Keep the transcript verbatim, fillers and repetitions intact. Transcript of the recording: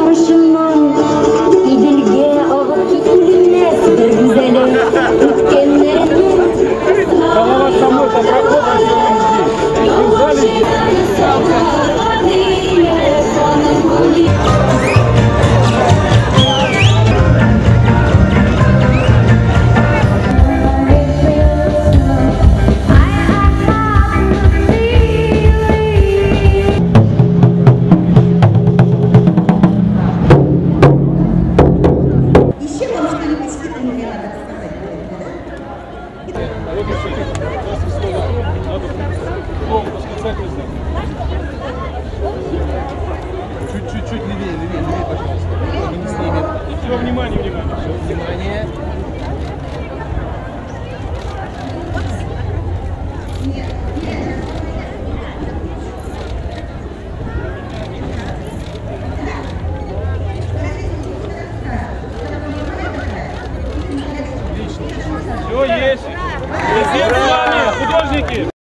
başımdan İdilge ağıp gitmez bir güzeli Ütkenlerini Чуть-чуть левее, левее, левее, пожалуйста. Не снимет. Все, внимание, внимание. Все, внимание. Отлично. Все есть. Все с вами, художники.